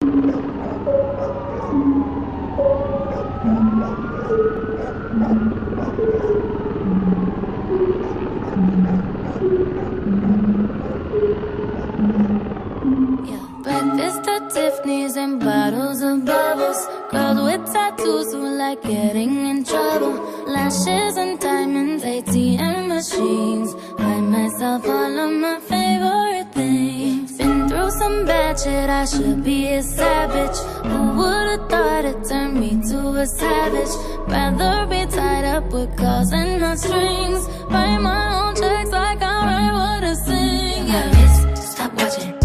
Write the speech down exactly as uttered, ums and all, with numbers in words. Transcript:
Breakfast at Tiffany's and bottles of bubbles. Girls with tattoos who like getting in trouble. Lashes and diamonds, A T M machines. Buy myself all of my favorite things. Been through some bad shit, I should be a savage. Who would've thought it turned me to a savage? Rather be tied up with calls and not strings. Write my own checks like I write what I sing. Yeah, miss, stop watching.